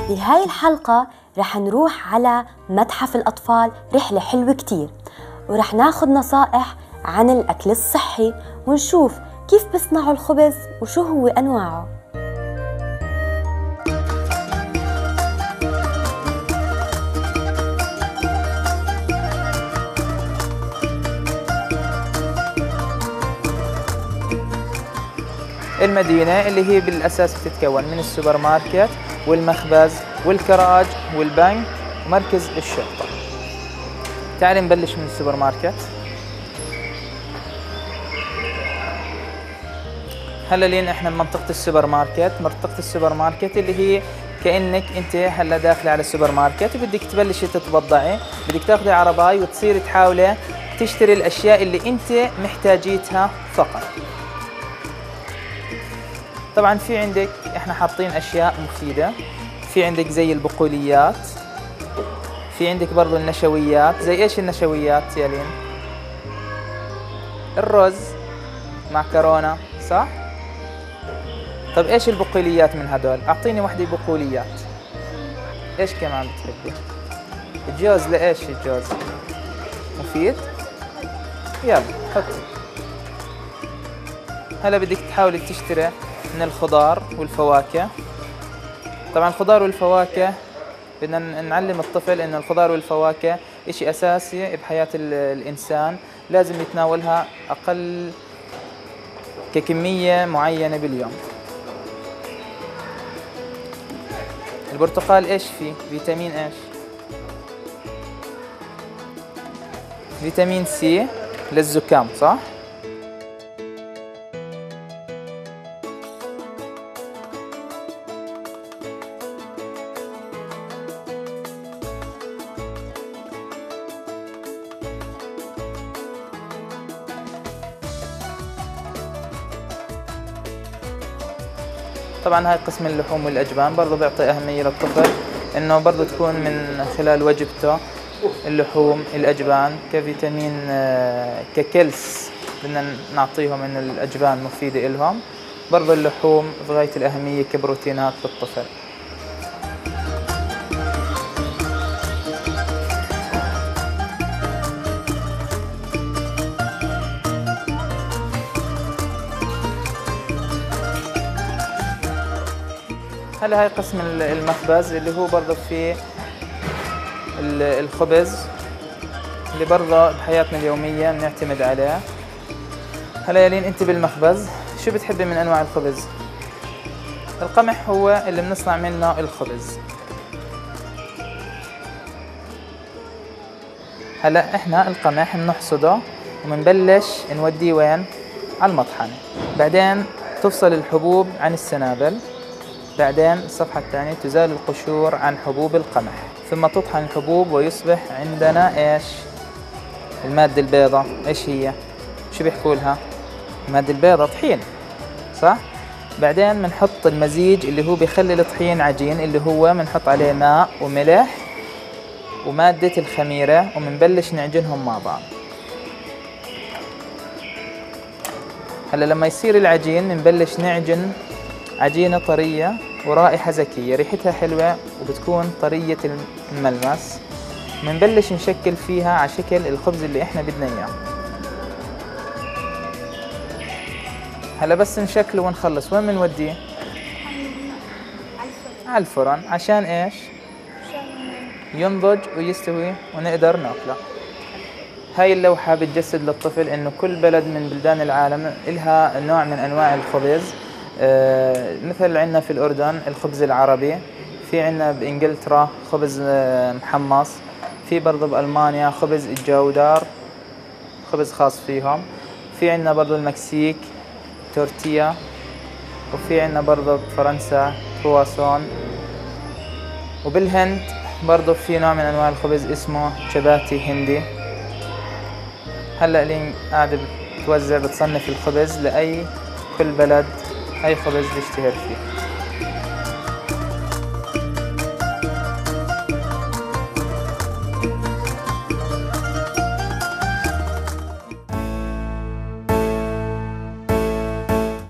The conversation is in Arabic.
بهاي الحلقة رح نروح على متحف الأطفال، رحلة حلوة كتير، ورح ناخد نصائح عن الأكل الصحي ونشوف كيف بيصنعوا الخبز وشو هو أنواعه. المدينة اللي هي بالأساس تتكون من السوبر ماركت والمخبز والكراج والبنك ومركز الشرطة. تعالي نبلش من السوبر ماركت. هلا لين احنا بمنطقة السوبر ماركت. منطقة السوبر ماركت اللي هي كأنك انت هلا داخلة على السوبر ماركت وبدك تبلشي تتبضعي، بدك تاخذي عرباي وتصيري تحاولي تشتري الأشياء اللي انت محتاجيتها فقط. طبعا في عندك احنا حاطين اشياء مفيدة، في عندك زي البقوليات، في عندك برضو النشويات. زي ايش النشويات يا لين؟ الرز، معكرونة، صح؟ طب ايش البقوليات من هدول؟ اعطيني وحدة بقوليات. ايش كمان بتحبي؟ الجوز. لايش الجوز؟ مفيد؟ يلا حطي. هلا بدك تحاولي تشتري من الخضار والفواكه. طبعا الخضار والفواكه بدنا نعلم الطفل انه الخضار والفواكه اشي اساسي بحياة الانسان، لازم يتناولها اقل ككمية معينة باليوم. البرتقال ايش فيه؟ فيتامين ايش؟ فيتامين سي للزكام، صح؟ طبعا هاي قسم اللحوم والأجبان برضه بيعطي أهمية للطفل إنه برضه تكون من خلال وجبته اللحوم الأجبان كفيتامين ككلس، بدنا نعطيهم إنه الأجبان مفيدة إلهم. برضه اللحوم في غاية الأهمية كبروتينات للطفل. هلا هاي قسم المخبز اللي هو برضه فيه الخبز اللي برضه بحياتنا اليومية بنعتمد عليه. هلا يا لين انت بالمخبز شو بتحبي من انواع الخبز؟ القمح هو اللي بنصنع منه الخبز. هلا احنا القمح بنحصده وبنبلش نوديه وين؟ على المطحنة. بعدين تفصل الحبوب عن السنابل. بعدين الصفحة الثانية تزال القشور عن حبوب القمح، ثم تطحن الحبوب ويصبح عندنا ايش؟ المادة البيضاء. ايش هي؟ شو بيحكوا لها؟ المادة البيضاء طحين، صح؟ بعدين بنحط المزيج اللي هو بيخلي الطحين عجين، اللي هو بنحط عليه ماء وملح ومادة الخميرة وبنبلش نعجنهم مع بعض. هلا لما يصير العجين بنبلش نعجن عجينة طرية ورائحة زكية، ريحتها حلوة وبتكون طرية الملمس. بنبلش نشكل فيها على شكل الخبز اللي احنا بدنا اياه. هلا بس نشكله ونخلص وين بنوديه؟ على الفرن. عشان ايش؟ ينضج ويستوي ونقدر ناكله. هاي اللوحة بتجسد للطفل انه كل بلد من بلدان العالم إلها نوع من انواع الخبز. مثل عندنا في الأردن الخبز العربي، في عندنا بإنجلترا خبز محمص، في برضه بألمانيا خبز الجودار، خبز خاص فيهم، في عندنا برضه المكسيك تورتيا، وفي عندنا برضه بفرنسا كرواسون، وبالهند برضه في نوع من أنواع الخبز اسمه شباتي هندي. هلأ لين قاعدة بتوزع بتصنف الخبز لأي كل بلد أي خبز بيشتهر فيه.